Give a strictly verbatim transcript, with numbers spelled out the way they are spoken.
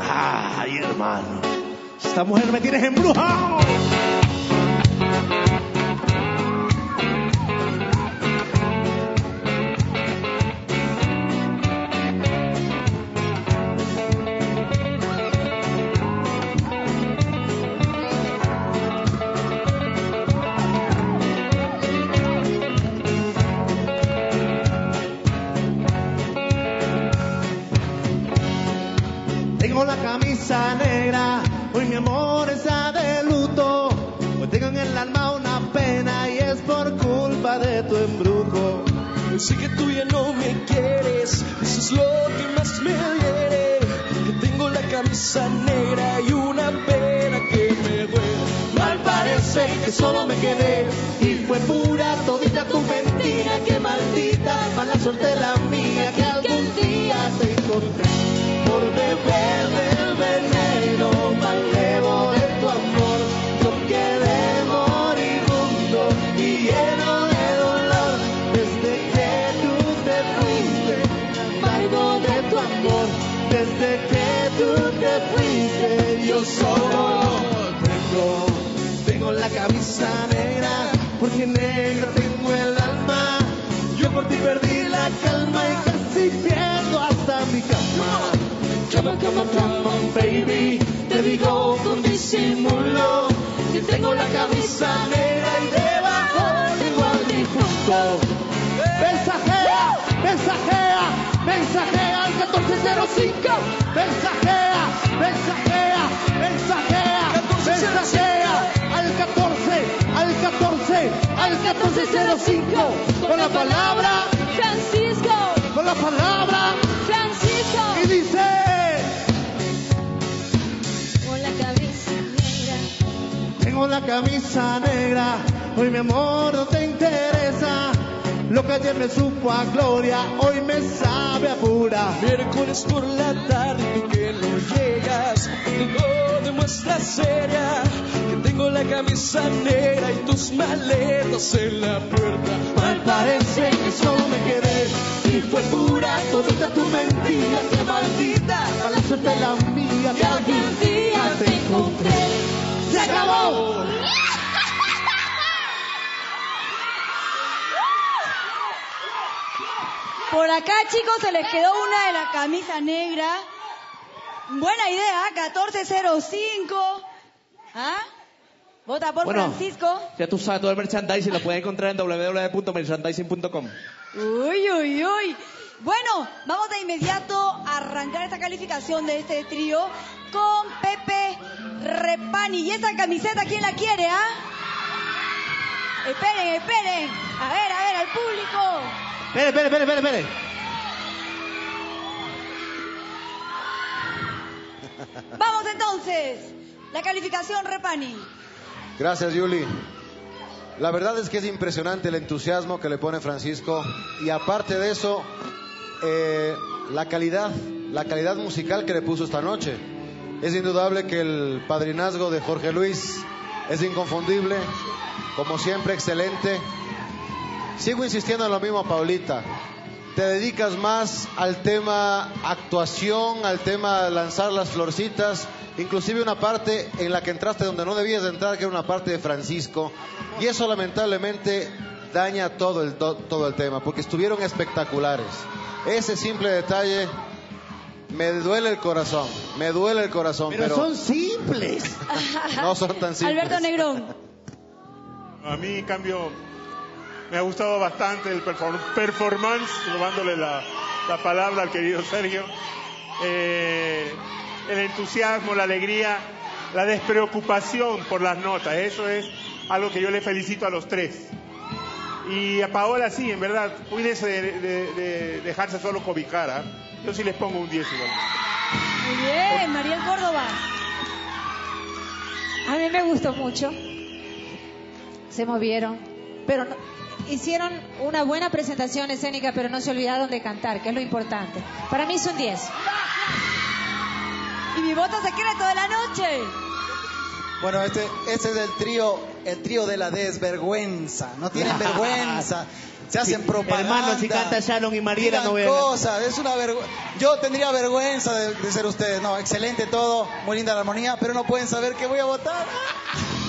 Ay, hermano, esta mujer me tienes embrujado. Tengo la camisa negra, hoy mi amor está de luto. Hoy tengo en el alma una pena y es por culpa de tu embrujo. Yo sé que tú ya no me quieres, eso es lo que más me hiere. Que tengo la camisa negra y una pena que me duele. Mal parece que solo me quedé y fue pura todita tu mentira. Que maldita mala suerte la mía que algún día te encontré. Por beber del veneno malevo de tu amor, yo quedé moribundo y lleno de dolor. Desde que tú te fuiste, amargo de tu amor. Desde que tú te fuiste, yo solo tengo, tengo la camisa negra, porque negra tengo el alma. Yo por ti perdí la calma y casi pierdo hasta mi cama. Come on, come on, come on, baby, te digo con disimulo que tengo la camisa negra y debajo tengo al difunto. Mensajea, mensajea, mensajea al catorce cero cinco. Mensajea, mensajea, mensajea, mensajea al catorce, al catorce, al catorce cero cinco. Con la palabra Francisco, con la palabra Francisco. y dice: Con la camisa negra. tengo la camisa negra, hoy mi amor no te interesa. Lo que ayer me supo a gloria, hoy me sabe a pura. Miércoles por la tarde, tú que no llegas, tengo de muestra seria que tengo la camisa negra y tus maletas en la puerta. Mal parece que solo me quedé y fue pura todita tu mentira. Que maldita mala suerte la mía que algún día te encontré. ¡Se acabó! Por acá, chicos, se les quedó una de la camisa negra. Buena idea, catorce cero cinco. ¿Ah? Vota por Bueno, Francisco. Ya tú sabes, todo el merchandising lo puedes encontrar en doble u doble u doble u punto merchandising punto com. Uy, uy, uy. Bueno, vamos de inmediato a arrancar esta calificación de este trío con Pepe Repani. ¿Y esa camiseta quién la quiere, ah? Esperen, esperen. A ver, a ver, al público. Espere, espere, espere, espere, espere. Vamos entonces. La calificación, Repani. Gracias, Yuli. La verdad es que es impresionante el entusiasmo que le pone Francisco y aparte de eso, eh, la calidad, la calidad musical que le puso esta noche. Es indudable que el padrinazgo de Jorge Luis es inconfundible, como siempre excelente. Sigo insistiendo en lo mismo, Paulita. Te dedicas más al tema actuación, al tema lanzar las florcitas, inclusive una parte en la que entraste donde no debías de entrar, que era una parte de Francisco, y eso lamentablemente daña todo el, to, todo el tema, porque estuvieron espectaculares. Ese simple detalle me duele el corazón, me duele el corazón, pero, pero son simples. no son tan simples. Alberto Negrón. A mí, en cambio, me ha gustado bastante el perform- performance, robándole la, la palabra al querido Sergio. Eh, el entusiasmo, la alegría, la despreocupación por las notas, eso es algo que yo le felicito a los tres. Y a Paola sí, en verdad, cuídense de, de, de dejarse solo cobijar, ¿eh? Yo sí les pongo un diez igual. Muy bien, Mariel Córdoba. A mí me gustó mucho. Se movieron, pero no, hicieron una buena presentación escénica, pero no se olvidaron de cantar, que es lo importante. Para mí es un diez. Y mi voto secreto de la noche. Bueno, este, este es el trío, el trío de la desvergüenza. No tienen vergüenza. se hacen Sí, propaganda. hermano, si canta Sharon y Mariela, digan no voy a- cosas, es una vergüenza. Yo tendría vergüenza de, de ser ustedes. No, excelente todo, muy linda la armonía, pero no pueden saber que voy a votar.